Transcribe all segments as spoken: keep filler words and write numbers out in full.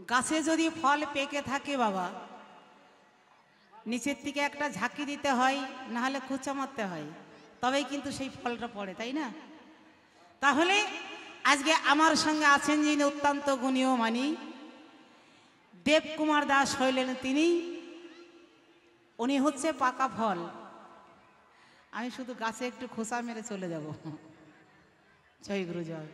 গাছে যদি ফল পেকে থাকে বাবা, নিচের থেকে একটা ঝাঁকি দিতে হয়, না হলে খোঁচা মারতে হয়, তবেই কিন্তু সেই ফলটা পড়ে, তাই না? তাহলে আজকে আমার সঙ্গে আছেন যিনি অত্যন্ত গুণীয় মানি দেবকুমার দাস হইলেন তিনি। উনি হচ্ছে পাকা ফল। আমি শুধু গাছে একটু খোসা মেরে চলে যাব। জয় গুরু জয়।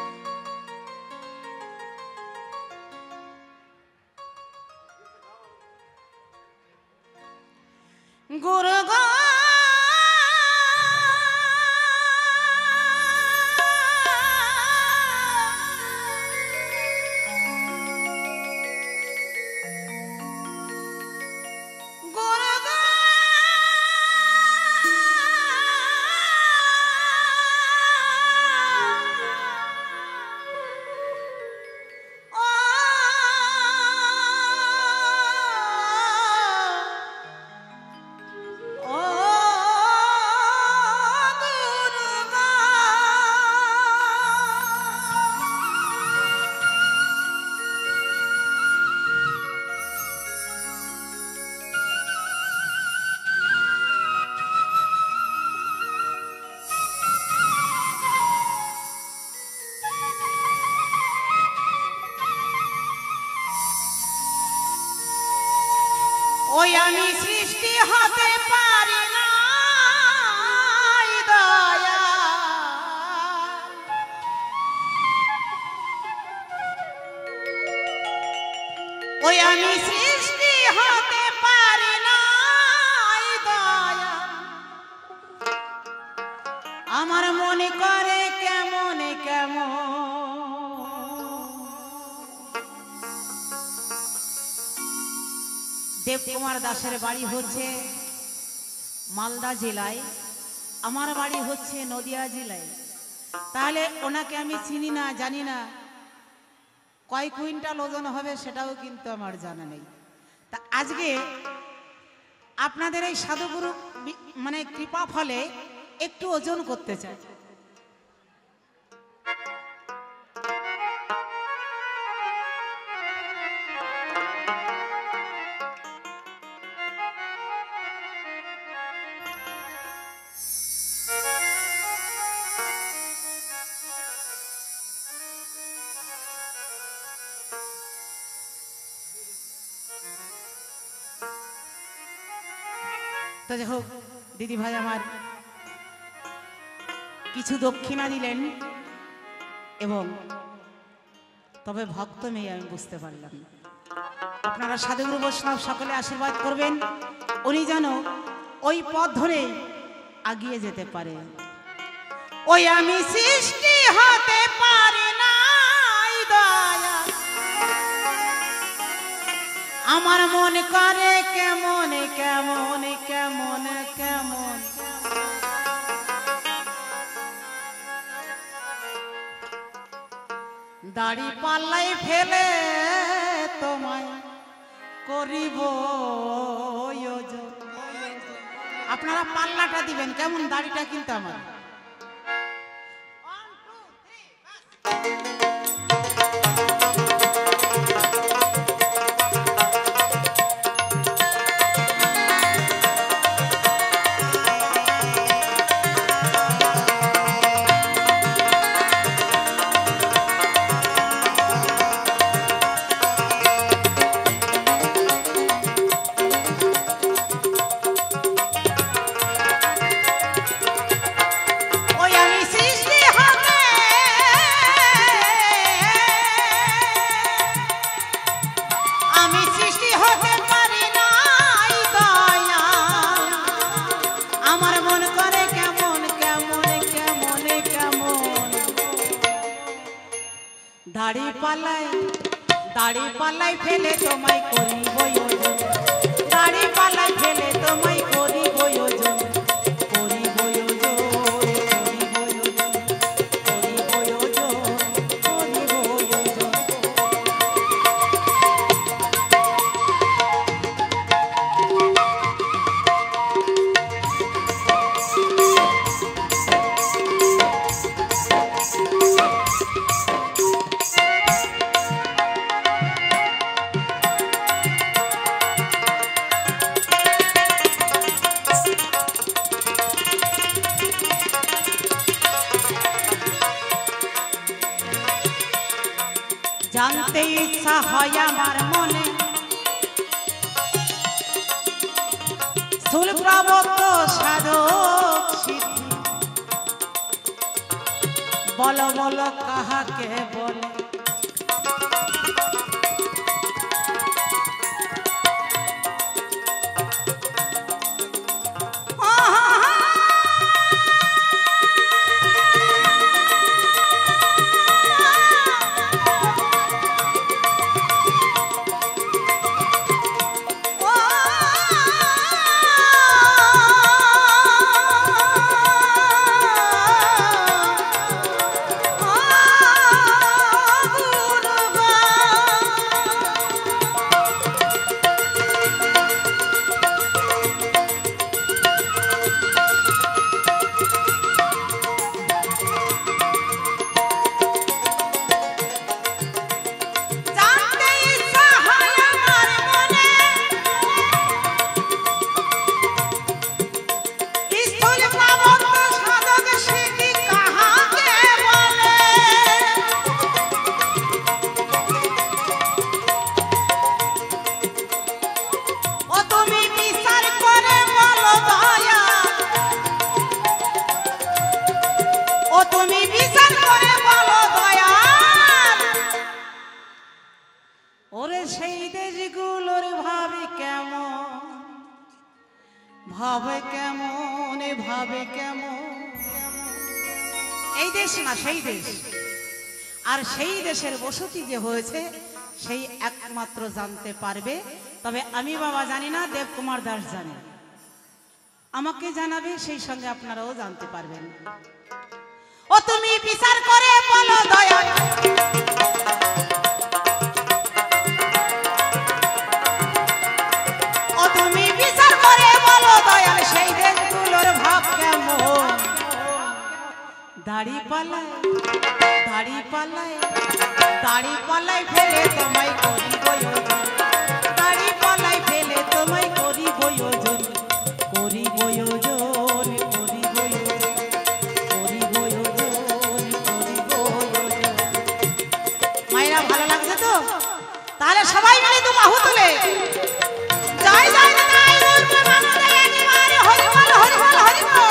গুরু গো ওই আমি সৃষ্টি হতে পারি না দয়া, ওই আমি সৃষ্টি হতে পারি না দয়া, আমার মনে করে কেমন কেমন। দেবকুমার দাসের বাড়ি হচ্ছে মালদা জেলায়, আমার বাড়ি হচ্ছে নদিয়া জেলায়। তাহলে ওনাকে আমি চিনি না, জানি না, কয় কুইন্টাল ওজন হবে সেটাও কিন্তু আমার জানা নেই। তা আজকে আপনাদের এই সাধুগুরু মানে কৃপা ফলে একটু ওজন করতে চাই। তো যাই হোক, দিদি ভাই আমার কিছু দক্ষিণা দিলেন এবং তবে ভক্ত মেয়ে আমি বুঝতে পারলাম। আপনারা সাধুগুরু বৈষ্ণব সকলে আশীর্বাদ করবেন, উনি যেন ওই পথ ধরে আগিয়ে যেতে পারে। ওই আমি সৃষ্টি হতে পারি না দয়া, আমার মন করে কেমন কেমন কেমন কেমন। দাড়ি পাল্লাই ফেলে তোমায় করিব ওজন। আপনারা পাল্লাটা দিবেন কেমন, দাড়িটা কিন্তু আমার। দাড়ি পাল্লাই দাড়ি পাল্লাই ফেলে তোমায় করিব ওজন, দাড়ি পাল্লাই ফেলে তোমায় করিব ওজন, করিব ওজন, করিব ওজন, করিব ওজন, করিব ওজন। জানতে ইচ্ছা হয় আমার মনে স্থূল প্রবক্ত সাধক সিদ্ধি বলো বলো কাহাকে বলে ভাবে কেমন ভাবে কেমন এই দেশ না সেই দেশ আর সেই দেশের বসতি যে হয়েছে সেই একমাত্র জানতে পারবে তবে আমি বাবা জানি না দেবকুমার দাস জানে আমাকে জানাবে সেই সঙ্গে আপনারাও জানতে পারবেন ও তুমি বিচার করে বলো দয়া দাড়ি পালায় দাড়ি পালায় দাড়ি পালায় ফেলে তোমায় করি বয়োজন দাড়ি পালায় ফেলে তোমায় করি বয়োজন করি বয়োজন করি বয়োজন করি বয়োজন করি বয়োজন মায়েরা ভালো লাগছে তো তাহলে সবাই মিলে তো বাহু তুলে জয় জয় জয় রূপে মানতে একেবারে হরি বল হরি বল হরি বল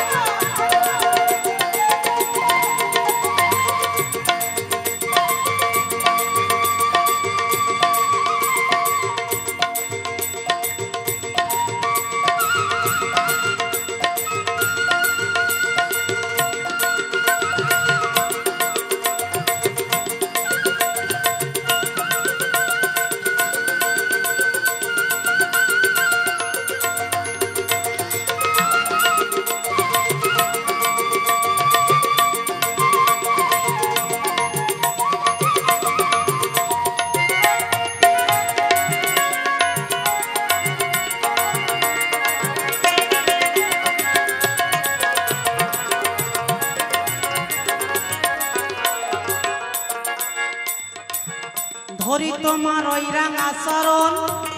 ধরি তোমার ওই রাঙা চরণ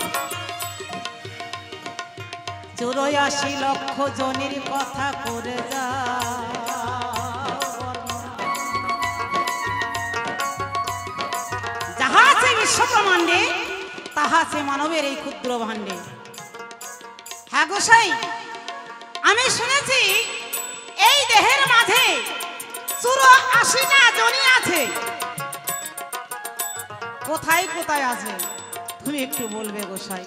চুরাশি লক্ষ জনের কথা করে যা যাহা আছে বিশ্ব ব্রহ্মাণ্ডে তাহা আছে মানবের এই ক্ষুদ্র ভাণ্ডে হ্যাঁ গোসাই আমি শুনেছি এই দেহের মাঝে চুরাশিটা জনি আছে কোথায় কোথায় আছে তুমি একটু বলবে গোসাই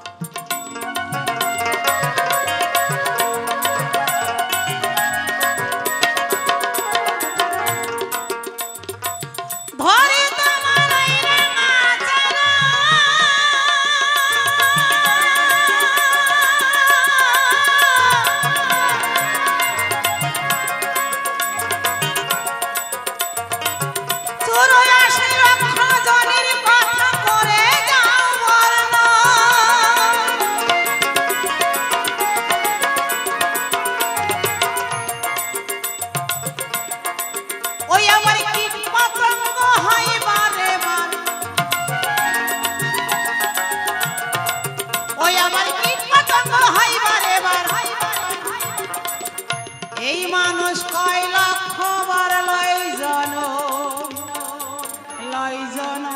মানুষ কয় লক্ষ বার লয় জন লয় জন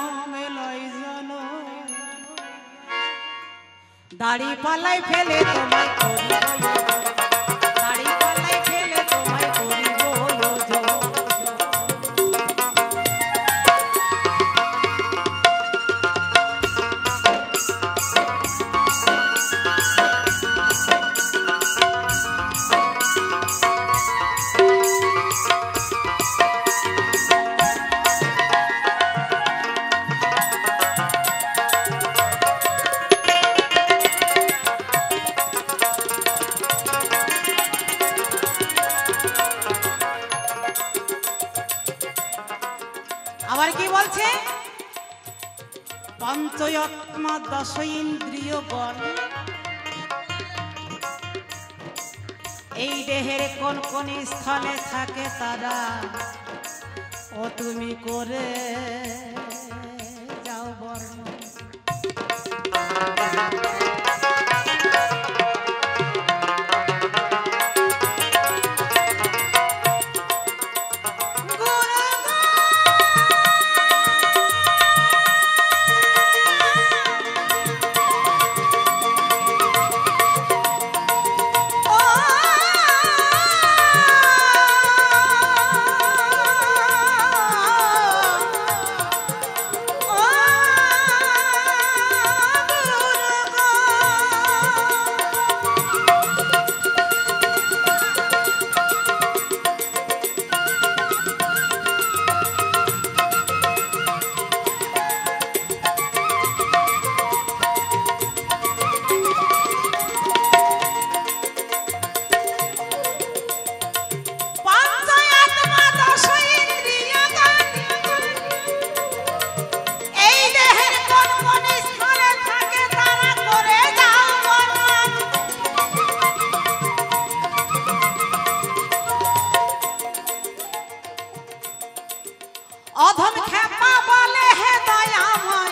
দাড়ি পাল্লাই ফেলে তোমায় করিব দাড়ি পাল্লাই ফেলে তোমায় করিব আবার কি বলছে পঞ্চআত্মা দশ ইন্দ্রিয় বল এই দেহের কোন কোন স্থলে থাকে তারা ও তুমি করে যাও বর্ণ অধম খেপা বলে হে দয়াময়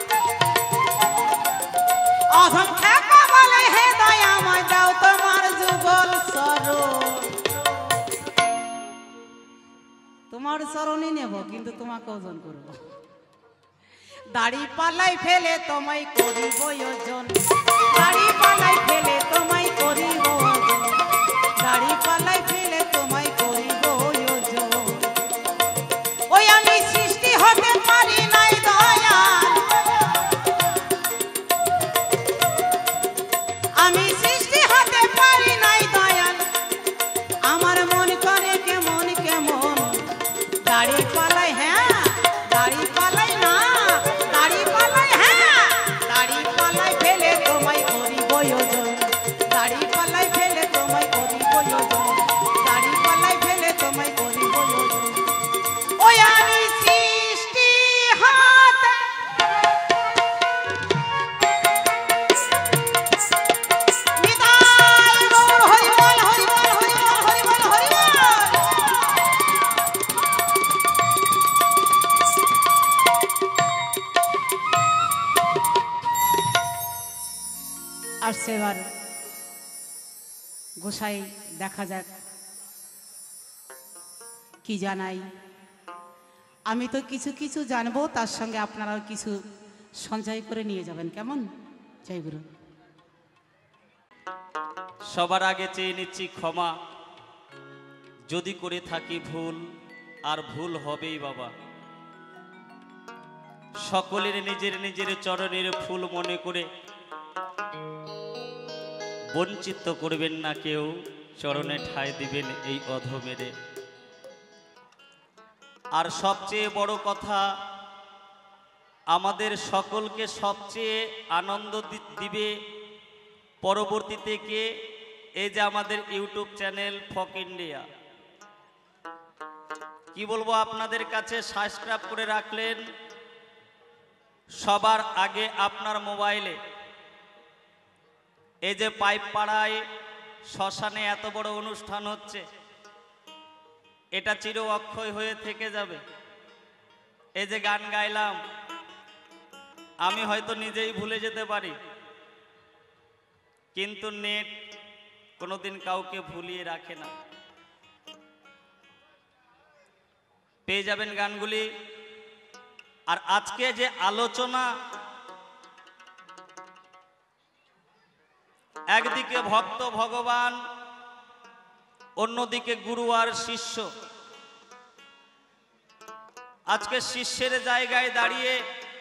অধম খেপা বলে হে দয়াময় দাও তোমার যুগল শরণ তোমার শরণই নেব কিন্তু তোমাকে ওজন করব দাড়ি পাল্লাই ফেলে তোমায় করিব ওজন দাড়ি পাল্লাই ফেলে তোমায় করিব ওজন দাড়ি পাল্লাই ফেলে তোমায় করিব আর সেবার গোসাই দেখা যাক কি জানাই আমি তো কিছু কিছু জানবো তার সঙ্গে আপনারাও কিছু সঞ্চয় করে নিয়ে যাবেন কেমন জয় গুরু সবার আগে চেয়ে নিচ্ছি ক্ষমা যদি করে থাকি ভুল আর ভুল হবেই বাবা সকলের নিজের নিজের চরণের ফুল মনে করে বঞ্চিত করবেন না কেউ চরণে ঠাঁই দিবেন এই অধমেরে আর সবচেয়ে বড় কথা আমাদের সকলকে সবচেয়ে আনন্দ দিবে পরবর্তী থেকে এই যে আমাদের ইউটিউব চ্যানেল ফক ইন্ডিয়া কি বলবো আপনাদের কাছে সাবস্ক্রাইব করে রাখলেন সবার আগে আপনার মোবাইলে এই যে পাইপ পাড়ায় শ্মশানে এত বড় অনুষ্ঠান হচ্ছে এটা চির অক্ষয় হয়ে থেকে যাবে এই যে গান গাইলাম আমি হয়তো নিজেই ভুলে যেতে পারি কিন্তু নেট কোনোদিন কাউকে ভুলিয়ে রাখে না পেয়ে যাবেন গানগুলি আর আজকে যে আলোচনা একদিকে ভক্ত ভগবান, অন্যদিকে গুরু আর শিষ্য। আজকে শিষ্যের জায়গায় দাঁড়িয়ে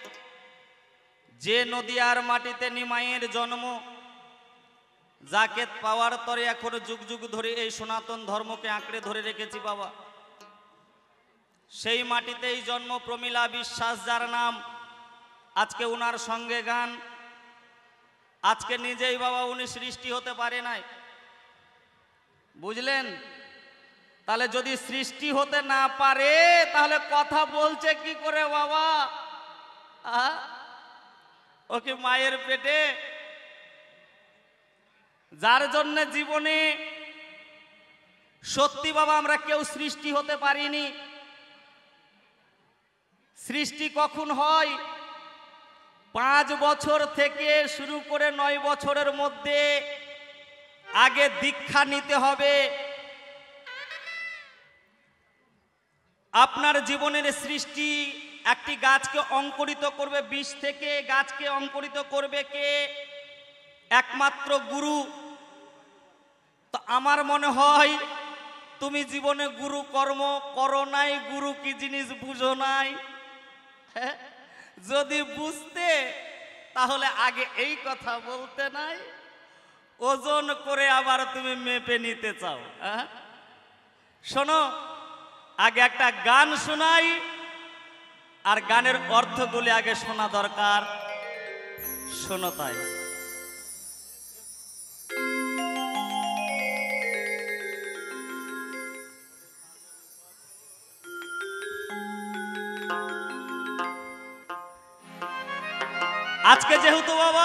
যে নদিয়ার মাটিতে নিমাইয়ের জন্ম, যাকে পাওয়ার তরে এখন যুগ যুগ ধরে এই সনাতন ধর্মকে আঁকড়ে ধরে রেখেছি বাবা, সেই মাটিতেই জন্ম প্রমীলা বিশ্বাস, যার নাম। আজকে উনার সঙ্গে গান। আজকে নিজেই বাবা উনি সৃষ্টি হতে পারে নাই, বুঝলেন? তাহলে যদি সৃষ্টি হতে না পারে তাহলে কথা বলছে কি করে বাবা? ও কি মায়ের পেটে? যার জন্য জীবনে সত্যি বাবা আমরা কেউ সৃষ্টি হতে পারিনি। সৃষ্টি কখন হয়? পাঁচ বছর থেকে শুরু করে নয় বছরের মধ্যে আগে দীক্ষা নিতে হবে। আপনার জীবনের সৃষ্টি একটি গাছকে অঙ্কুরিত করবে, বীজ থেকে গাছকে অঙ্কুরিত করবে কে? একমাত্র গুরু। তো আমার মনে হয় তুমি জীবনে গুরু কর্ম করো নাই, গুরু কি জিনিস বুঝো নাই। হ্যাঁ, যদি বুঝতে তাহলে আগে এই কথা বলতে নাই। ওজন করে আবার তুমি মেপে নিতে চাও। হ্যাঁ, শোনো, আগে একটা গান শোনাই, আর গানের অর্থগুলি আগে শোনা দরকার। শোনো তাই। আজকে যেহেতু বাবা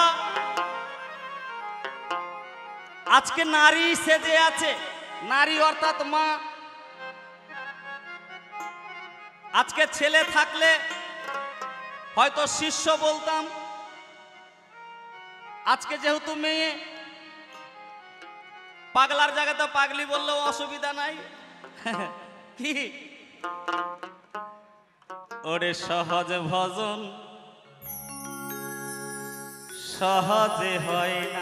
আজকে নারী সেজে আছে, নারী অর্থাৎ মা। আজকে ছেলে থাকলে হয়তো শিষ্য বলতাম। আজকে যেহেতু মেয়ে, পাগলার জায়গাতে পাগলি বললেও অসুবিধা নাই। কি ওরে সহজ ভজন সহজে হয় না।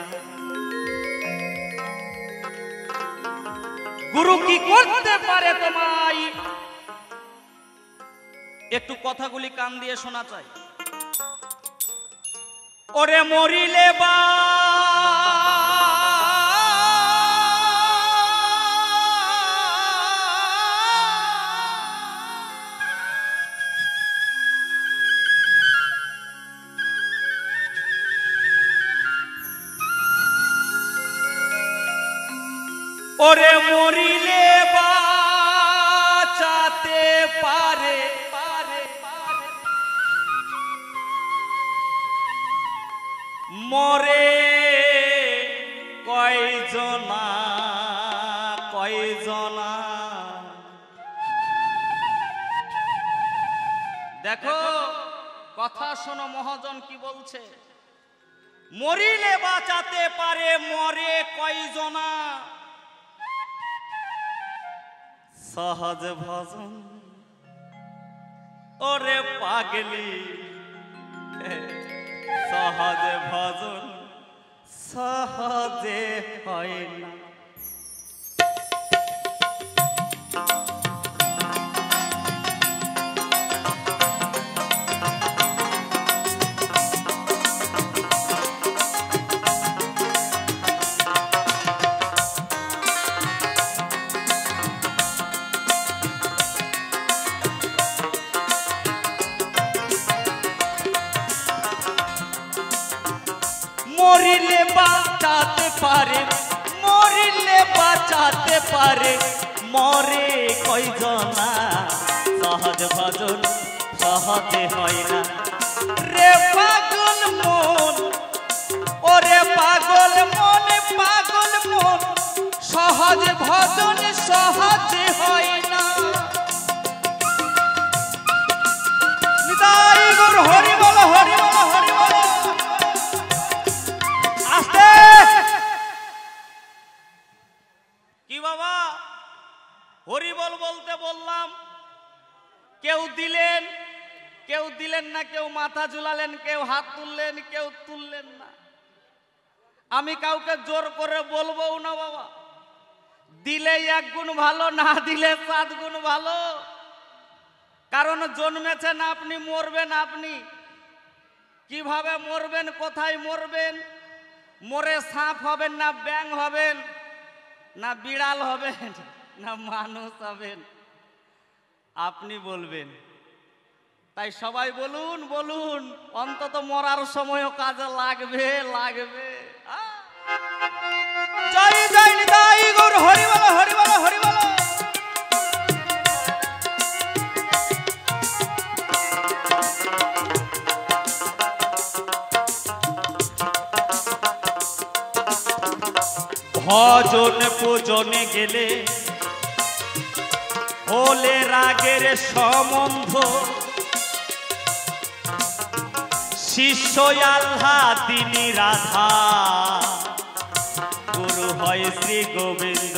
গুরু কি করতে পারে তোমায়? একটু কথাগুলি কান দিয়ে শোনা চাই। ওরে মরিলে বা ওরে মরিলে বাঁচাতে পারে মরে কয়জনা কয়জনা। দেখো কথা শোনো, মহাজন কি বলছে। মরিলে বাঁচাতে পারে মরে কয়জনা, সহজ ভজন ওরে পাগলি, সহজ ভজন সহজে হয় না। মরিলে বাঁচাতে পারে মরিলে বাঁচাতে পারে মরে কয়জনা, সহজ ভজন সহজে হয় না। রে পাগল মন ওরে পাগল মন পাগল মন, সহজ ভজন সহজে হয় না। নিতাই গৌর হরি বল হরি বল হরি বল। কি বাবা হরি বল বলতে বললাম, কেউ দিলেন কেউ দিলেন না, কেউ মাথা ঝুলালেন, কেউ হাত তুললেন, কেউ তুললেন না। আমি কাউকে জোর করে বলবো না বাবা, দিলে এক গুণ ভালো, না দিলে সাত গুণ ভালো। কারণ জন্মেছেন আপনি, মরবেন আপনি। কিভাবে মরবেন, কোথায় মরবেন? মরে সাপ হবেন, না ব্যাঙ হবেন, না বিড়াল হবেন, না মানুষ হবেন, আপনি বলবেন। তাই সবাই বলুন বলুন, অন্তত মরার সময়ও কাজে লাগবে লাগবে। জয় জয় নিতাই গৌর, হরি বলো হরি বলো হরি বলো। ভজন পূজনে গেলে হলে রাগের সম্বন্ধ, শিষ্য আল্লাহ তিনি রাধা, গুরু হয় শ্রী গোবিন্দ।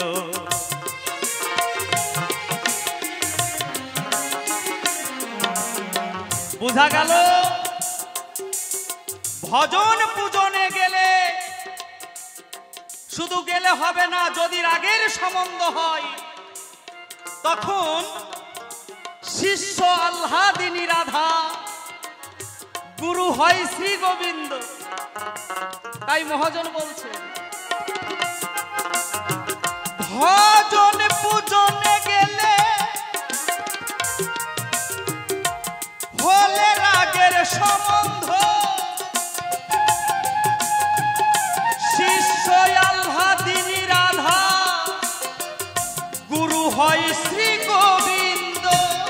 বুঝা গেল, ভজন পূজনে গেলে শুধু গেলে হবে না, যদি রাগের সম্বন্ধ হয় তখন শিষ্য আহ্লাদিনী রাধা, গুরু হয় শ্রী গোবিন্দ। তাই মহাজন বলছে ভজন পূজনে গেলে হলে রাগের সম্বন্ধ, শিষ্য আহ্লাদিনী রাধা, গুরু হয় শ্রী গোবিন্দ।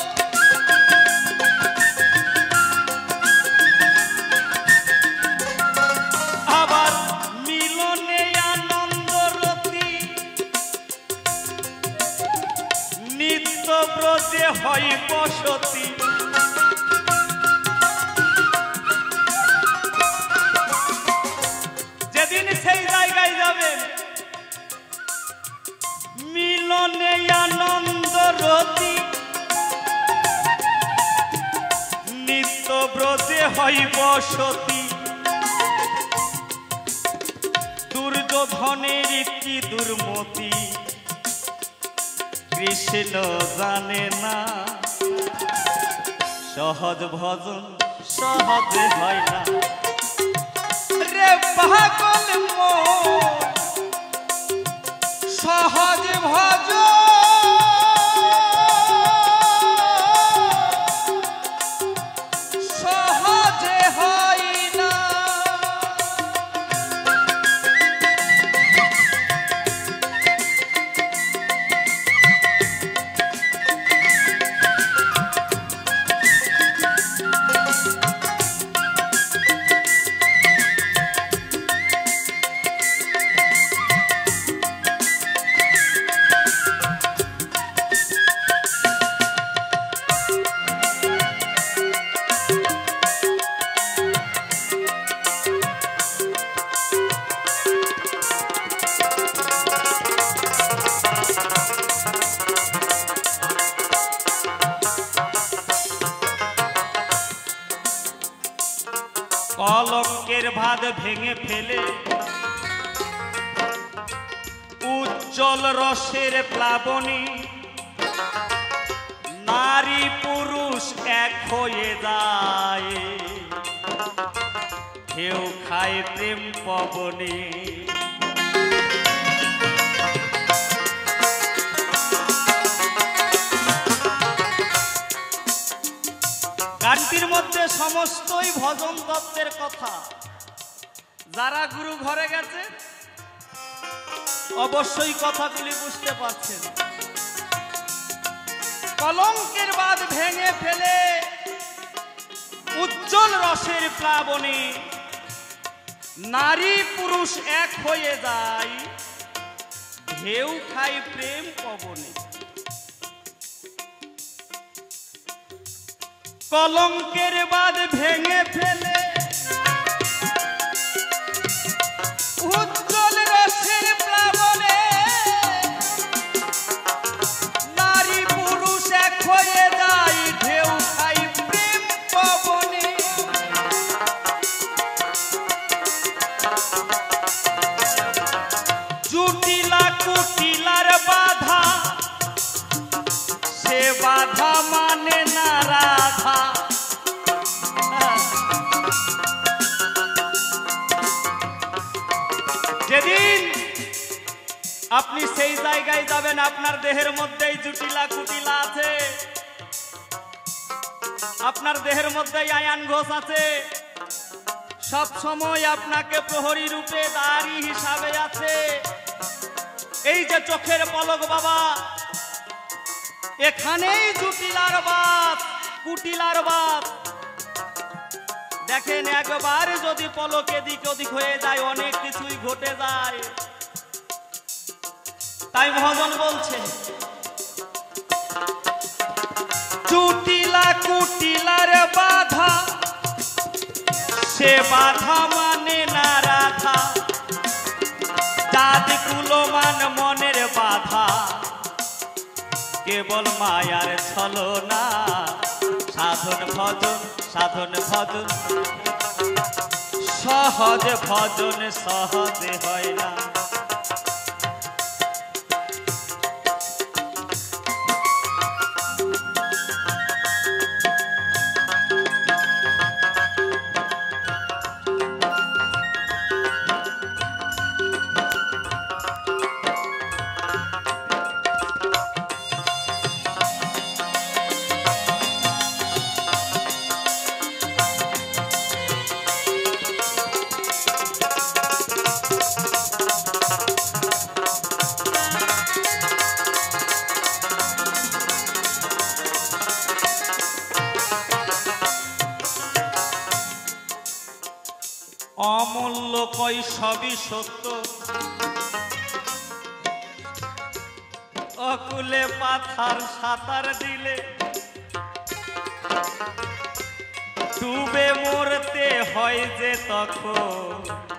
আবার মিলনে আনন্দ রতি, নিত্য ব্রজে হয় বসতি। যেদিন সেই জায়গায় যাবেন, মিলনে আনন্দ রতি, নিত্য ব্রজে হয় বসতি। দুর্যোধনের কি দুর্মতি, কৃষ্ণ জানে না। সহজ ভজন সহজে হয় না রে পাগল মন, সহজ ভজন সহজে হয় না। কলঙ্কের ভাত ভেঙে ফেলে উজ্জ্বল রসের প্লাবনী, নারী পুরুষ এক হয়ে যায়, কেউ খায় প্রেম পবনে। গানটির মধ্যে সমস্তই ভজন তত্ত্বের কথা। যারা গুরু ঘরে গেছে অবশ্যই কথাগুলি বুঝতে পারছেন। কলঙ্কের বাঁধ ভেঙে ফেলে উজ্জ্বল রসের প্লাবনে, নারী পুরুষ এক হয়ে যায়, ঢেউ খায় প্রেম পবনে। কলঙ্কের বাঁধ ভেঙে ফেলে উজ্জ্বল রসের প্লাবনে, নারী পুরুষ এক হয়ে যায়, ঢেউ খাই প্রেম পবনে। মানে না রাধা। যেদিন আপনি সেই জায়গায় যাবেন, আপনার দেহের মধ্যেই জুটিলা কুটিলা আছে, আপনার দেহের মধ্যেই আয়ান ঘোষ আছে, সব সময় আপনাকে প্রহরী রূপে দাঁড়ি হিসাবে আছে। এই যে চোখের পলক বাবা, এখানেই জুটিলার বাত কুটিলার বাত। দেখেন একবার যদি পলক এদিক ওদিক হয়ে যায়, অনেক কিছুই ঘটে যায়। তাই মহাজন বলছে জুটিলা কুটিলার বাধা, সে বাধা মানে না রাধা। জাতি কুলমান মনের বাধা, কেবল মায়ার ছলনা। সাধন ভজন সাধন ভজন সহজ ভজন সহজে হয় না। অমূল্য কই সবই সত্য, অকুলে পাথার সাঁতার দিলে ডুবে মরতে হয় যে তখন।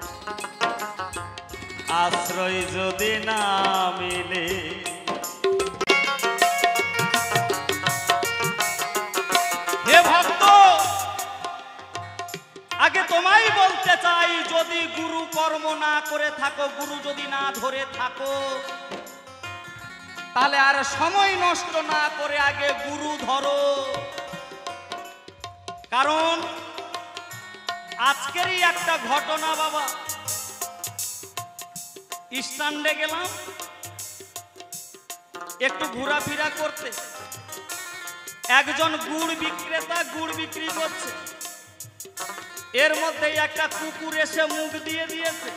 আশ্রয় যদি না মিলে, হে ভক্ত আগে তোমায় বলতে চাই, যদি গুরু কর্ম না করে থাকো, গুরু যদি না ধরে থাকো, তাহলে আর সময় নষ্ট না করে আগে গুরু ধরো। কারণ আজকেরই একটা ঘটনা বাবা, স্ট্যান্ডে গেলাম একটু ঘোরাফেরা করতে, একজন গুড় বিক্রেতা গুড় বিক্রি করছে, এর মধ্যে একটা কুকুর এসে মুখ দিয়ে দিয়েছে।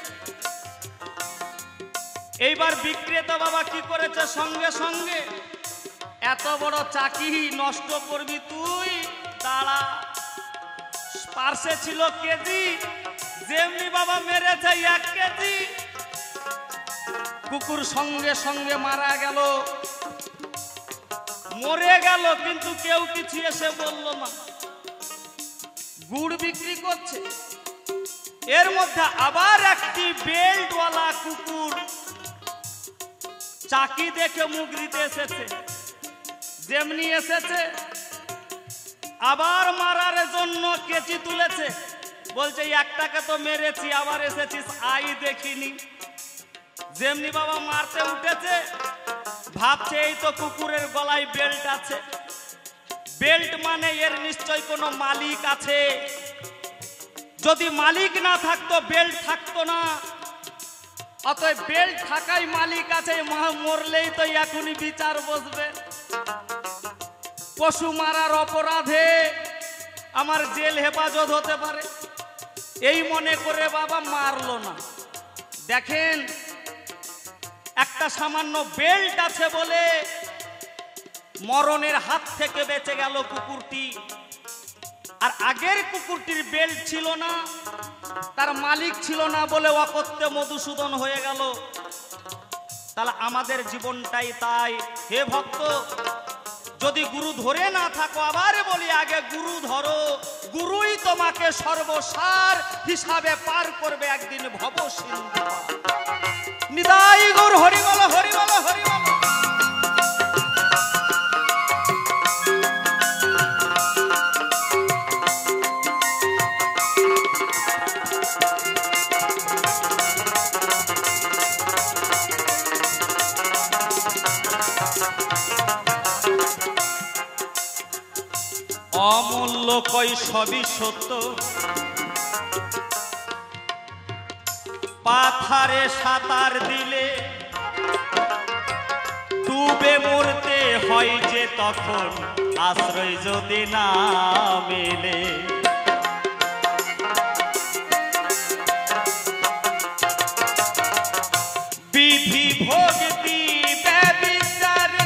এইবার বিক্রেতা বাবা কি করেছে, সঙ্গে সঙ্গে এত বড় চাকি নষ্ট করবি তুই, দাঁড়া। পার্সে ছিল কেজি, যেমনি বাবা মেরেছে এক কেজি, কুকুর সঙ্গে সঙ্গে মারা গেল, মরে গেল, কিন্তু কেউ কিছু এসে বলল না। গুড় বিক্রি করছে, এর মধ্যে আবার একটি বেল্টওয়ালা কুকুর চাকি দেখে মুখ দিতে এসেছে। যেমনি এসেছে আবার মারার জন্য কেচি তুলেছে, বলছে একটাকে তো মেরেছি, আবার এসেছিস আই দেখিনি। যেমনি বাবা মারতে উঠেছে, ভাবছে এই তো কুকুরের গলায় বেল্ট আছে, বেল্ট মানে এর নিশ্চয় কোনো মালিক আছে, যদি মালিক না থাকতো বেল্ট থাকতো না, অতএব বেল্ট থাকাই মালিক আছে, মরলেই তো এখনই বিচার বসবে। পশু মারার অপরাধে আমার জেল হেফাজত হতে পারে, এই মনে করে বাবা মারলো না। দেখেন একটা সামান্য বেল্ট আছে বলে মরণের হাত থেকে বেঁচে গেল কুকুরটি। আর আগের কুকুরটির বেল্ট ছিল না, তার মালিক ছিল না বলে অকথ্য মধুসূদন হয়ে গেল। তাহলে আমাদের জীবনটাই তাই। হে ভক্ত, যদি গুরু ধরে না থাকো, আবার বলি আগে গুরু ধরো, গুরুই তোমাকে সর্বসার হিসাবে পার করবে একদিন ভব সিন্ধু। নিতাই গৌর হরি বল হরি বল হরি বল। অমূল্য কই সবই সত্য, পাথারে সাঁতার দিলে ডুবে মরতে হয় যে তখন আশ্রয় যদি না মেলে। বিধি ভক্তি ব্যভিচারে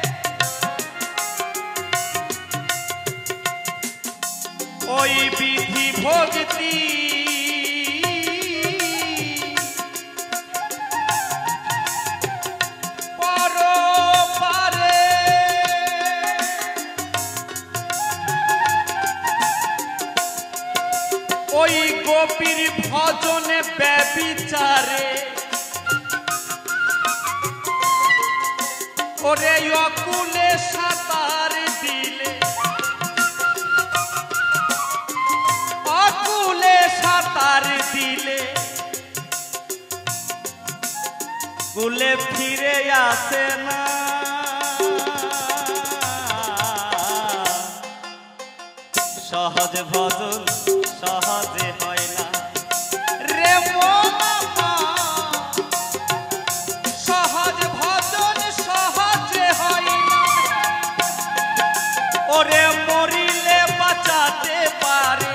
ওই বিধি ভক্তি পরপারে ওই গোপীর ভজনে ব্যভিচারে ওরে অকুলে সাঁতার দিলে অকুলে সাঁতার দিলে কুলে ফিরে আসে না। সহজ ভজন সহজে হয় না রে মনা, সহজ ভজন সহজে হয় না। ওরে মরিলে বাঁচাতে পারে,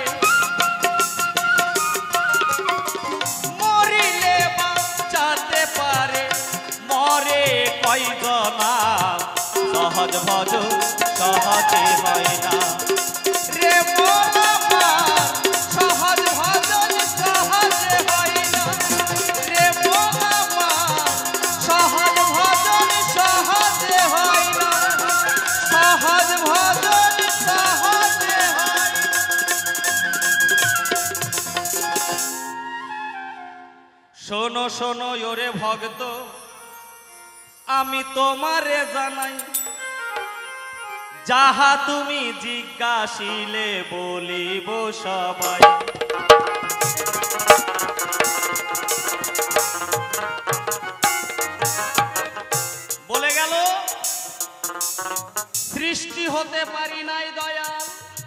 মরিলে বাঁচাতে পারে, মরে কয়জনা। সহজ ভজন সহজে হয় না রে মনা, সহজ ভজন সহজে হয় না রে মনা, সহজ ভজন সহজে হয় না, সহজ ভজন সহজে হয়। শোনো শোনো ওরে ভক্ত, আমি তোমারে জানাই, যাহা তুমি জিজ্ঞাসিলে বলিব সবাই। বলে গেল সৃষ্টি হতে পারি নাই দয়াল,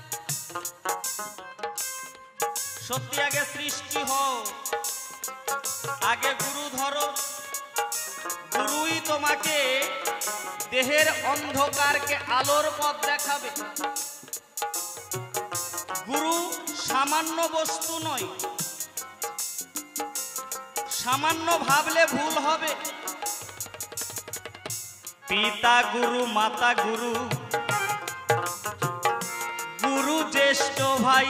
সত্যি আগে সৃষ্টি হও, আগে গুরু ধরো, গুরুই তোমাকে দেহের অন্ধকারকে আলোর পথ দেখাবে। গুরু সামান্য বস্তু নয়, সামান্য ভাবলে ভুল হবে। পিতা গুরু, মাতা গুরু, গুরু জ্যেষ্ঠ ভাই,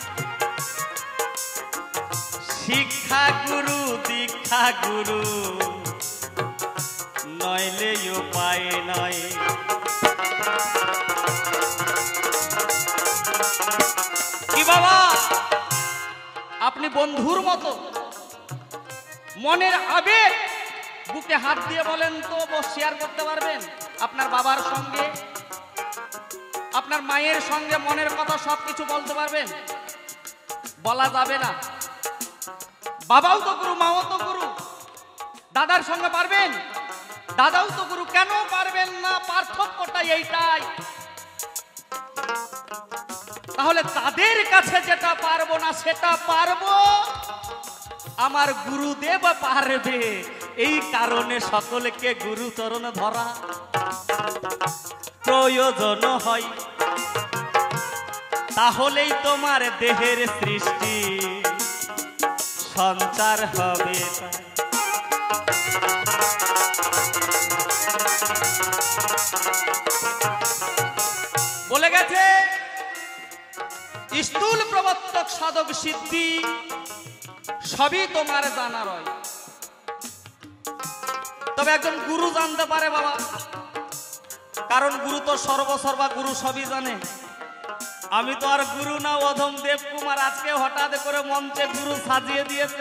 শিক্ষা গুরু, দীক্ষা গুরু, নইলে উপায় নয়। কি বাবা, আপনি বন্ধুর মতো মনের আবেগ বুকে হাত দিয়ে বলেন তো, শেয়ার করতে পারবেন আপনার বাবার সঙ্গে, আপনার মায়ের সঙ্গে মনের কথা সবকিছু বলতে পারবেন? বলা যাবে না। বাবাও তো গুরু, মাও তো গুরু, দাদার সঙ্গে পারবেন? দাদাও তো গুরু, কেন পারবেন না? পার্থক্যটা এইটাই। তাহলে তাদের কাছে যেটা পারবো না সেটা পারবো আমার গুরুদেব পারবে। এই কারণে সকলকে গুরু চরণে ধরা প্রয়োজন হয়, তাহলেই তোমার দেহের সৃষ্টি সঞ্চার হবে। বলে গেছে স্থূল প্রবর্তক সাধক সিদ্ধি সবই তোমার জানা রয়, তবে একজন গুরু জানতে পারে বাবা, কারণ গুরু তো সর্বসর্বা, গুরু সবই জানে। আমি তো আর গুরু না, অধম দেব কুমার আজকে হঠাৎ করে মঞ্চে গুরু সাজিয়ে দিয়েছে।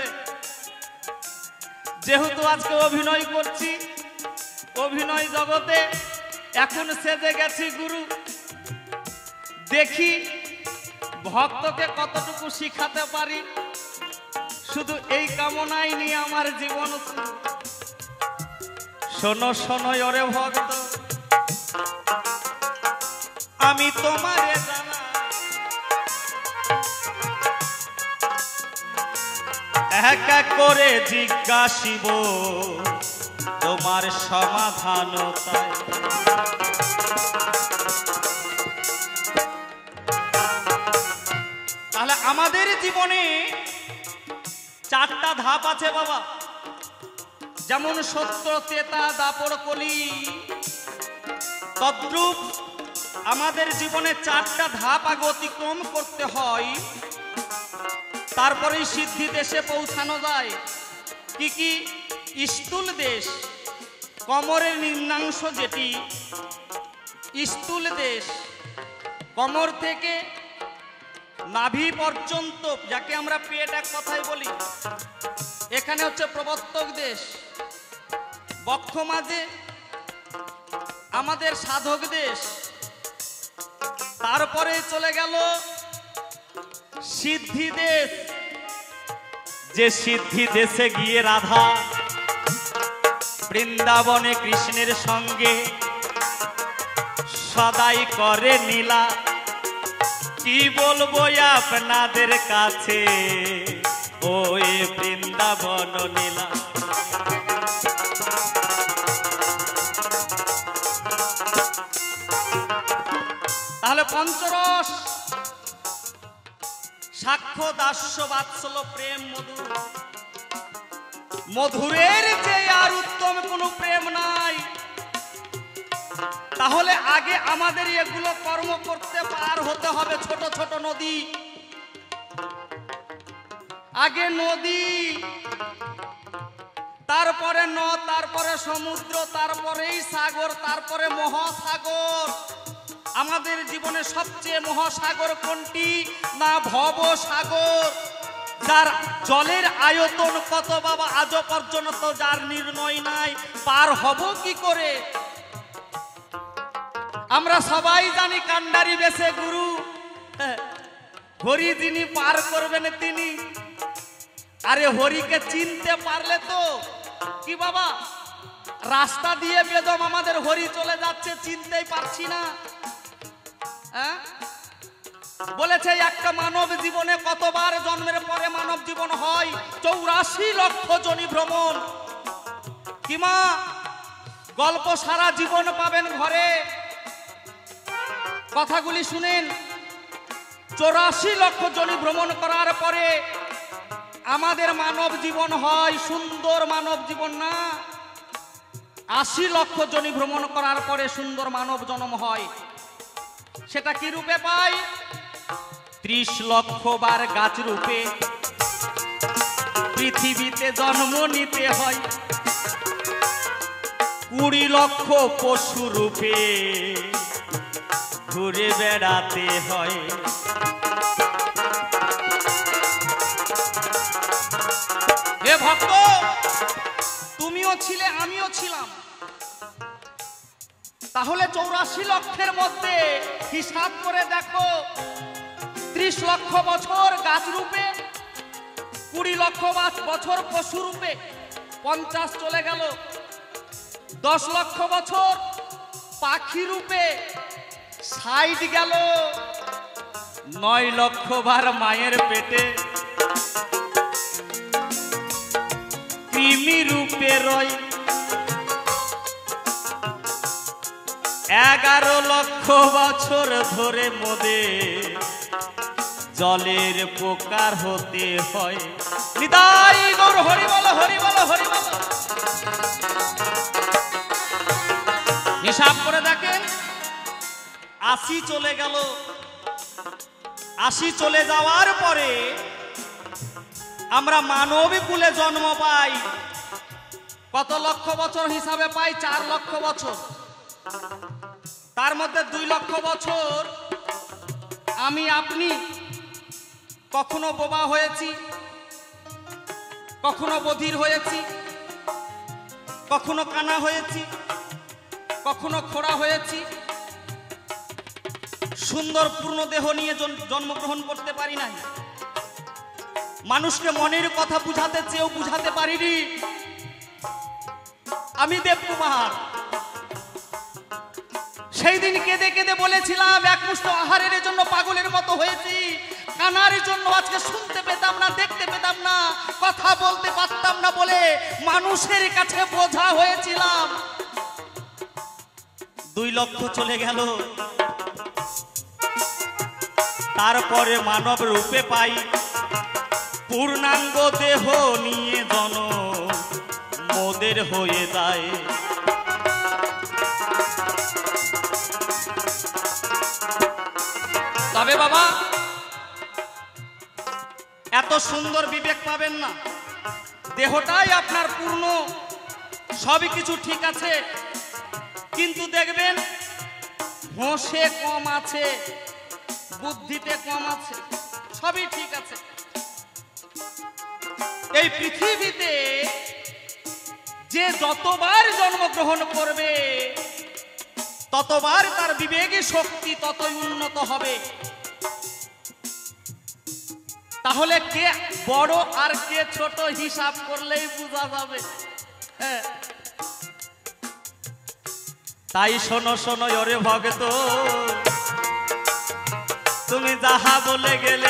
যেহেতু আজকে অভিনয় করছি, অভিনয় জগতে এখন সেজে গেছি গুরু, দেখি ভক্তকে কতটুকু শিখাতে পারি। শুধু এই কামনাই নিয়ে আমার জীবন। শোনো শোনো ওরে ভক্ত, আমি তোমারে জানাই, এক এক করে জিজ্ঞাসিব তোমার সমাধান তাই। তাহলে আমাদের জীবনে চারটা ধাপ আছে বাবা, যেমন সত্য, তেতা, দাপর, কলি, তদ্রূপ আমাদের জীবনে চারটা ধাপ আগে অতিক্রম করতে হয়, তারপরেই সিদ্ধি দেশে পৌঁছানো যায়। কি কি? স্থূল দেশ, কোমরের নিম্নাংশ যেটি স্থূল দেশ, কোমর থেকে নাভি পর্যন্ত, যাকে আমরা পেট এক কথায় বলি, এখানে হচ্ছে প্রবর্তক দেশ। বক্ষ মাঝে আমাদের সাধক দেশ, তারপরে চলে গেল সিদ্ধি দেশ, যে সিদ্ধি দেশে গিয়ে রাধা বৃন্দাবনে কৃষ্ণের সঙ্গে সদাই করে নীলা। কি বলবো আপনাদের কাছে ওই বৃন্দাবন নীলা। তাহলে পঞ্চরস, সাক্ষ্য, দাস্য, বাৎসল্য, প্রেম, মধুর। মধুরের যে আর উত্তম কোনো প্রেম নাই। তাহলে আগে আমাদের এগুলো কর্ম করতে পার হতে হবে। ছোট ছোট নদী, আগে নদী, তারপরে নদ, তারপরে সমুদ্র, তারপরেই সাগর, তারপরে মহাসাগর। আমাদের জীবনে সবচেয়ে মহাসাগর কোনটি? না ভবসাগর। যার জলের আয়তন কত বাবা আজও পর্যন্ত যার নির্ণয় নাই। পার হব কি করে? আমরা সবাই জানি কান্ডারি বেশে গুরু, হরি যিনি পার করবেন তিনি। আরে হরিকে চিনতে পারলে তো কি বাবা, রাস্তা দিয়ে বেদম আমাদের হরি চলে যাচ্ছে, চিনতেই পারছি না। বলেছে একটা মানব জীবনে কতবার জন্মের পরে মানব জীবন হয়? চৌরাশি লক্ষ জনি ভ্রমণ। কিমা গল্প সারা জীবন পাবেন ঘরে। কথাগুলি শুনেন। চৌরাশি লক্ষ জনি ভ্রমণ করার পরে আমাদের মানব জীবন হয় সুন্দর মানব জীবন না। আশি লক্ষ জনি ভ্রমণ করার পরে সুন্দর মানব জন্ম হয়। সেটা কি রূপে পাই? ত্রিশ লক্ষ বার গাছ রূপে পৃথিবীতে জন্ম নিতে হয়। কুড়ি লক্ষ পশু রূপে ঘুরে বেড়াতে হয়। হে ভক্ত, তুমিও ছিলে, আমিও ছিলাম। তাহলে চৌরাশি লক্ষের মধ্যে হিসাব করে দেখো, ত্রিশ লক্ষ বছর গাছ রূপে, কুড়ি লক্ষ বছর পশু রূপে, পঞ্চাশ চলে গেল। দশ লক্ষ বছর পাখি রূপে, ষাট গেল। নয় লক্ষ বার মায়ের পেটে কৃমি রূপে রয়। এগারো লক্ষ বছর ধরে মোদে জলের প্রকার হতে হয়। নিতাই গৌর হরি বল, হরি বল, হরি বল। হিসাব করে দেখেন, আশি চলে গেল। আশি চলে যাওয়ার পরে আমরা মানবী কুলে জন্ম পাই। কত লক্ষ বছর হিসাবে পাই? চার লক্ষ বছর। তার মধ্যে দুই লক্ষ বছর আমি আপনি কখনো বোবা হয়েছি, কখনো বধির হয়েছি, কখনো কানা হয়েছি, কখনো খোড়া হয়েছি। সুন্দর পূর্ণ দেহ নিয়ে জন্মগ্রহণ করতে পারি নাই। মানুষকে মনের কথা বুঝাতে চেয়েও বুঝাতে পারিনি। আমি দেবকুমার সেই দিন কেঁদে কেঁদে বলেছিলাম, এক মুষ্ঠ আহারের জন্য পাগলের মতো হয়েছি। কানার জন্য আজকে শুনতে পেতাম না, দেখতে পেতাম না, কথা বলতে পারতাম না বলে মানুষের কাছে বোঝা হয়েছিলাম। দুই লক্ষ চলে গেল, তারপরে মানব রূপে পাই, পূর্ণাঙ্গ দেহ নিয়ে জনম মোদের হয়ে যায়। তবে বাবা এত সুন্দর বিবেক পাবেন না, দেহটাই আপনার পূর্ণ, সবই কিছু ঠিক আছে, কিন্তু দেখবেন হোশে কম আছে, বুদ্ধিতে কম আছে, সবই ঠিক আছে। এই পৃথিবীতে যে যতবার জন্মগ্রহণ করবে ততবার তার বিবেকী শক্তি ততই উন্নত হবে। তাহলে কে বড় আর কে ছোট হিসাব করলেই বোঝা যাবে। হ্যাঁ, তাই শোনো শোনো ওরে ভগত, তুমি যাহা বলে গেলে,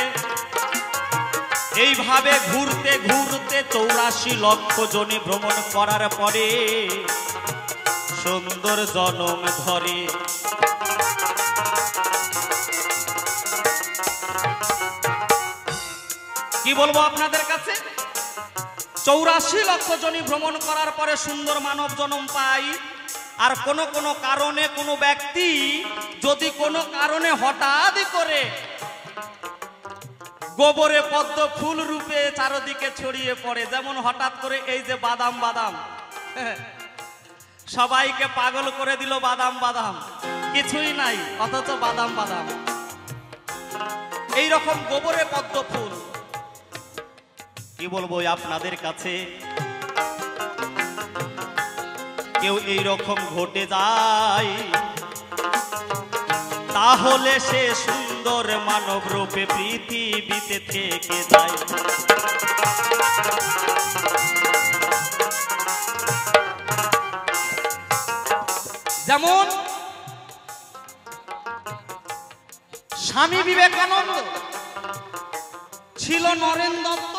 এইভাবে ঘুরতে ঘুরতে চৌরাশি লক্ষ জনি ভ্রমণ করার পরে সুন্দর জনম ধরে। কি বলবো আপনাদের কাছে, চৌরাশি লক্ষ জনি ভ্রমণ করার পরে সুন্দর মানব জন্ম পাই। আর কোন কোন কারণে কোনো ব্যক্তি যদি কোনো কারণে হঠাৎ করে গোবরে পদ্ম ফুল রূপে চারদিকে ছড়িয়ে পড়ে, যেমন হঠাৎ করে এই যে বাদাম বাদাম, সবাইকে পাগল করে দিল বাদাম বাদাম, কিছুই নাই অথচ বাদাম বাদাম, এই রকম গোবরে পদ্ম ফুল। কি বলবো আপনাদের কাছে, কেউ এই রকম ঘটে যায়, তাহলে সে সুন্দর মানব রূপে পৃথিবীতে থেকে যায়। যেমন স্বামী বিবেকানন্দ ছিল নরেন দত্ত,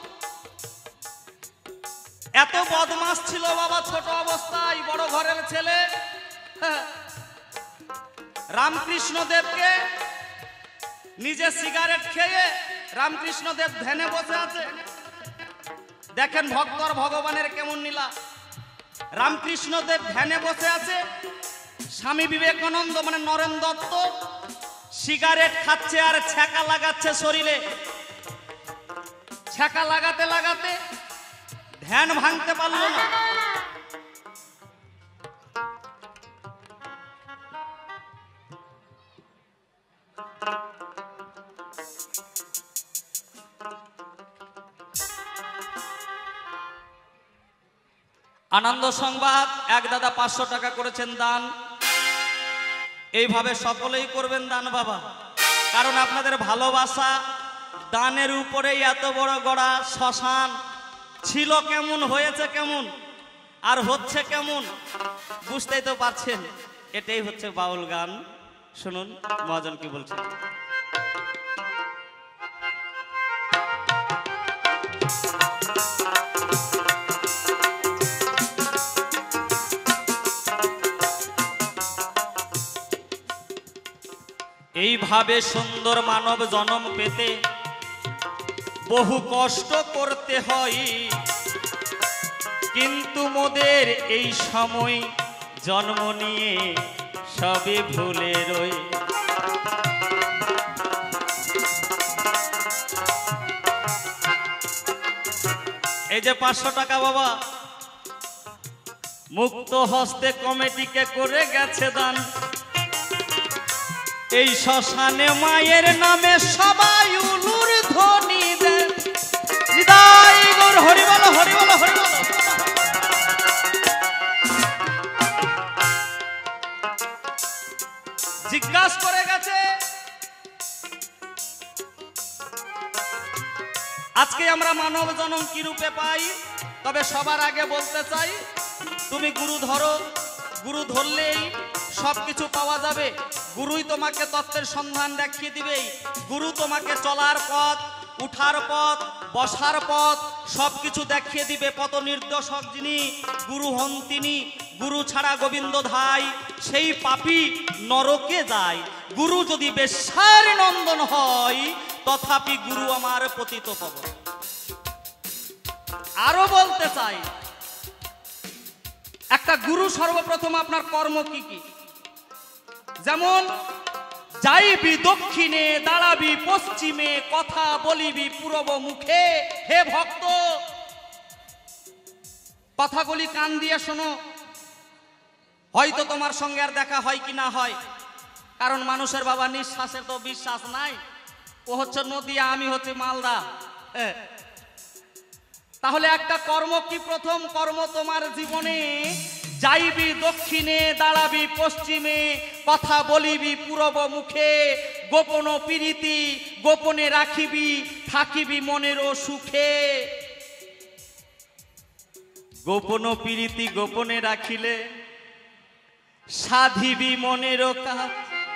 এত বদমাস ছিল বাবা, ছোট অবস্থায় বড় ঘরের ছেলে। রামকৃষ্ণ দেবকে নিজে সিগারেট খেয়ে রামকৃষ্ণ দেব ধ্যানে বসে আছে, দেখেন ভক্তর ভগবানের কেমন নীলা। রামকৃষ্ণ দেব ধ্যানে বসে আছে, স্বামী বিবেকানন্দ মানে নরেন দত্ত সিগারেট খাচ্ছে আর ছ্যাঁকা লাগাচ্ছে শরীরে। ছ্যাঁকা লাগাতে লাগাতে ধ্যান ভাঙতে পারল না। আনন্দ সংবাদ, এক দাদা পাঁচশো টাকা করেছেন দান। এইভাবে সকলেই করবেন দান বাবা, কারণ আপনাদের ভালোবাসা দানের উপরেই এত বড় গড়া। শ্মশান ছিল কেমন, হয়েছে কেমন, আর হচ্ছে কেমন বুঝতেই তো পারছেন। এটাই হচ্ছে বাউল গান। শুনুন মহাজন কি বলছেন। এইভাবে সুন্দর মানব জন্ম পেতে বহু কষ্ট করতে হয়, কিন্তু মোদের এই সময় জন্ম নিয়ে সবে ভুলে রই। এই যে পাঁচশো টাকা বাবা মুক্ত হস্তে কমিটিকে করে গেছে দান। এই শ্মশানে মায়ের নামে সবাই উলুর ধ্বনি দেন। নিতাই গৌর হরি বল, হরি বল, হরি বল। জিজ্ঞাসা করে গেছে, আজকে আমরা মানব জন্ম কি রূপে পাই? তবে সবার আগে বলতে চাই, তুমি গুরু ধরো, গুরু ধরলেই সবকিছু পাওয়া যাবে। গুরুই তোমাকে তত্ত্বের সন্ধান দেখিয়ে দিবেই। গুরু তোমাকে চলার পথ, উঠার পথ, বসার পথ সব কিছু দেখিয়ে দিবে। পথ নির্দেশক যিনি গুরু হন তিনি। গুরু ছাড়া গোবিন্দ ধাই সেই পাপী নরকে যায়। গুরু যদি বেশ্যার নন্দন হয় তথাপি গুরু আমার পতিত পাবন। আরো বলতে চাই, একটা গুরু সর্বপ্রথম আপনার কর্ম কি কি? যেমন যাইবি দক্ষিণে, দাঁড়াবি পশ্চিমে, কথা বলিবি পূর্ব মুখে। হে ভক্ত, কথাগুলি কান দিয়ে শোনো। হয়তো তোমার সঙ্গে আর দেখা হয় কি না হয়, কারণ মানুষের বাবা নিঃশ্বাসের তো বিশ্বাস নাই। ও হচ্ছে নদিয়া, আমি হচ্ছে মালদা। তাহলে একটা কর্ম কি? প্রথম কর্ম তোমার জীবনে যাইবি দক্ষিণে, দাঁড়াবি পশ্চিমে, কথা বলিবি পূর্ব মুখে। গোপন প্রীতি গোপনে রাখিবি, থাকিবি মনেরও সুখে। গোপন প্রীতি গোপনে রাখিলে সাধিবি মনেরও কাজ।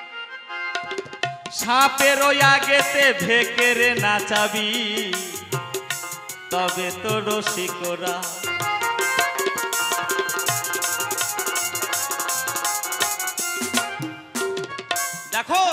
সাপের আগেতে ভেকেরে নাচাবি, তবে তো রসিকরা। দেখো,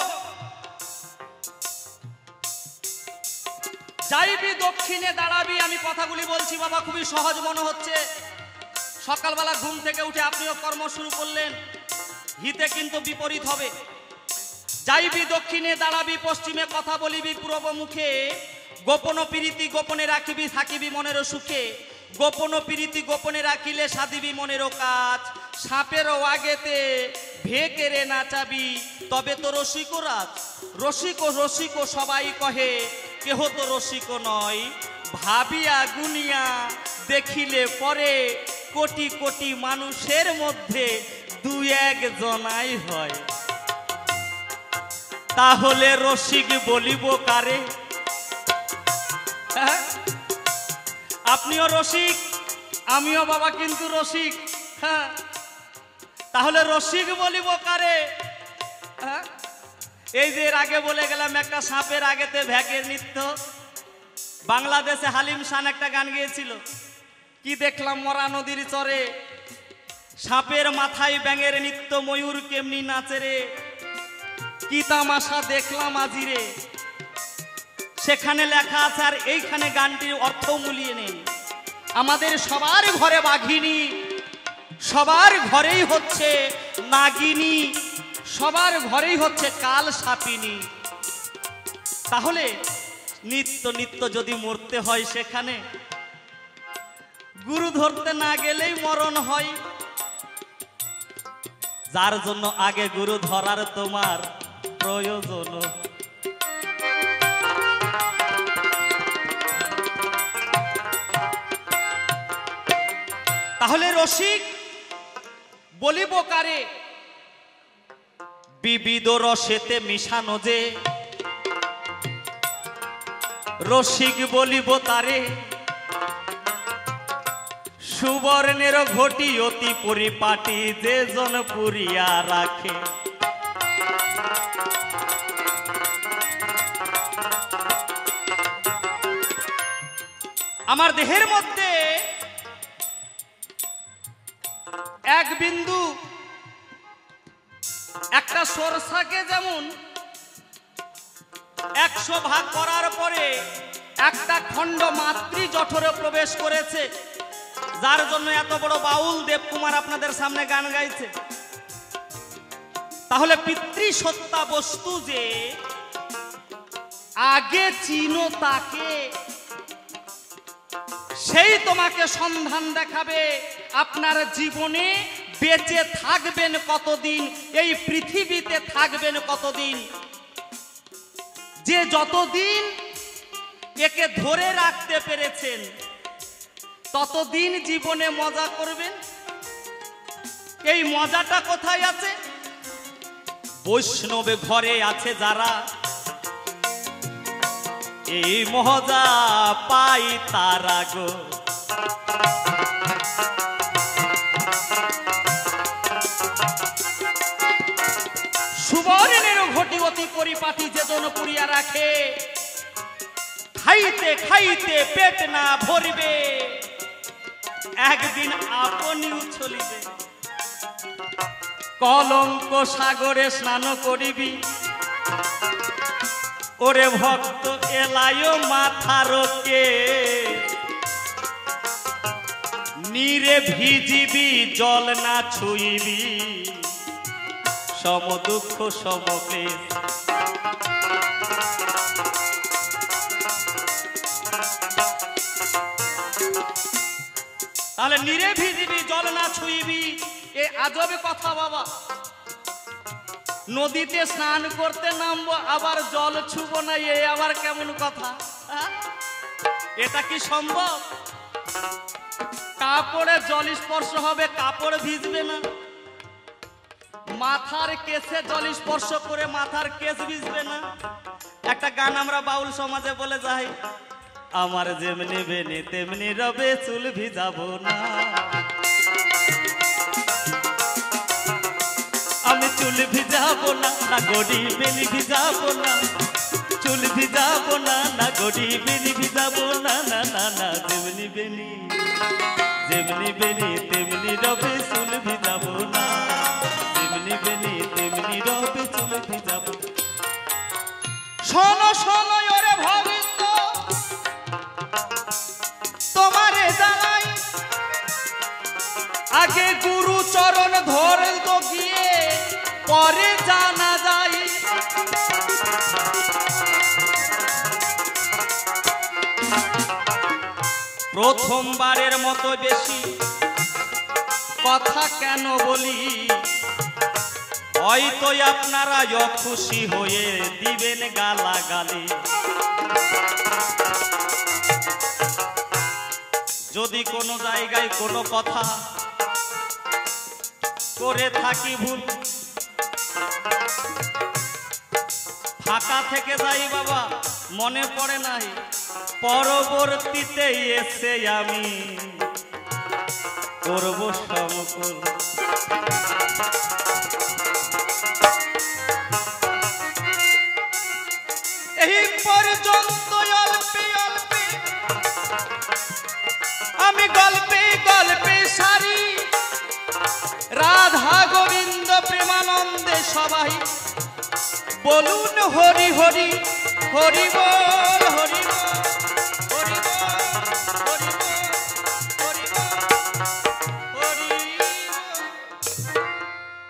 যাইবি দক্ষিণে, দাঁড়াবি। আমি কথাগুলি বলছি বাবা, খুবই সহজ মনে হচ্ছে। সকালবেলা ঘুম থেকে উঠে আপনিও কর্ম শুরু করলেন, হিতে কিন্তু বিপরীত হবে। যাইবি দক্ষিণে, দাঁড়াবি পশ্চিমে, কথা বলিবি পূর্ব মুখে। গোপন প্রীতি গোপনে রাখিবি, থাকিবি মনেরও সুখে। গোপন প্রীতি গোপনে রাখিলে সাধিবি মনেরও কাজ। সাপেরও আগেতে ভেকেরে নাচাবি, তবে তো রসিক রাজ। রসিক রসিক সবাই কহে, কেহ তো রসিক নয়। ভাবিয়া গুনিয়া দেখিলে পরে, কোটি কোটি মানুষের মধ্যে দু এক জনাই হয়। তাহলে রসিক বলিব কারে? আপনিও রসিক, আমিও বাবা কিন্তু রসিক। হ্যাঁ, তাহলে রসিক বলিব কারে? হ্যাঁ, এই যে এর আগে বলে গেলাম একটা সাপের আগেতে ভ্যাগের নৃত্য। বাংলাদেশে হালিম শান একটা গান গিয়েছিল, কি দেখলাম মরা নদীর চরে, সাপের মাথায় ব্যাঙের নৃত্য, ময়ূর কেমনি নাচে রে, কি তামাশা দেখলাম আজিরে। সেখানে লেখা আছে, আর এইখানে গানটির অর্থ মূলিয়ে নেই। আমাদের সবার ঘরে বাঘিনী, সবার ঘরেই হচ্ছে নাগিনী, সবার ঘরেই হচ্ছে কাল সাপিনী। তাহলে নিত্য নিত্য যদি মরতে হয়, সেখানে গুরু ধরতে না গেলেই মরণ হয়। যার জন্য আগে গুরু ধরার তোমার প্রয়োজন। তাহলে রসিক বলিব কারে? বিবিধ রসেতে মিশানো যে রসিক বলিব তারে। সুবর্ণের ঘটি অতি পরিপাটি, যে জন পুরিয়া রাখে। আমার দেহের মধ্যে এক বিন্দু, একটা সরষাকে যেমন একশো ভাগ করার পরে একটা খণ্ড মাতৃ জঠরে প্রবেশ করেছে, যার জন্য এত বড় বাউল দেবকুমার আপনাদের সামনে গান গাইছে। তাহলে পিতৃসত্তা বস্তু যে আগে চিনো তাকে, সেই তোমাকে সন্ধান দেখাবে আপনার জীবনে বেঁচে থাকবেন কতদিন, এই পৃথিবীতে থাকবেন কতদিন। যে যতদিন একে ধরে রাখতে পেরেছেন ততদিন জীবনে মজা করবেন। এই মজাটা কোথায় আছে? বৈষ্ণবে ঘরে আছে যারা, এই মজা পাই তারা গো। সুবর্ণ পরিপাটি যেজন পুরিয়া রাখে, খাইতে খাইতে পেট না ভরবে, একদিন আপনিও চলিবে। কলঙ্ক সাগরে স্নান করিবি, ওরে ভক্ত এলায় মাথারকে, নীরে ভিজিবি জল না ছুইবি, সম দুঃখ সমকে। তাহলে নীরে ভিজিবি জল না ছুইবি, এ আজবে কথা বাবা। নদীতে স্নান করতে নামবো আবার জল ছুবো না, এ আবার কেমন কথা? এটা কি সম্ভব? কাপড়ে জল স্পর্শ হবে, কাপড় ভিজবে না। মাথার কেসে জল স্পর্শ করে মাথার কেস ভিজবে না। একটা গান আমরা বাউল সমাজে বলে যাই, আমার যেমনি বেনি তেমনি রবে, চুল ভিজাবো না। আমি চুল ভিজাবো না, না গড়ি বেনি ভিজাবো না, চুল ভিজাবো না, না গড়ি বেনি ভিজাবো না, না না না যেমনি বেনি যেমনি বেনি তেমনি রবে, চুল ভিজাবো না, যেমনি বেনি তেমনি রবে, চুল ভিজাবো। শোনো শোনো ওরে ভবিষ্য তোমারে জানাই, আগে গুরু চরণ ধরে তো গিয়ে পরে জানা যায়। প্রথমবারের মতো বেশি কথা কেন বলি, হয়তো আপনারা অখুশি হয়ে দিবেন গালাগালি। যদি কোনো জায়গায় কোনো কথা করে থাকি ভুল, ফাঁকা থেকে যাই বাবা, মনে পড়ে নাই, পরবর্তীতে এসে আমি করব সমকুল। এই পর্যন্ত অল্পে অল্পে আমি গল্পে গল্পে সারি, রাধা গোবিন্দ প্রেমানন্দে সবাই বলুন হরি হরি, হরি বল হরি বল।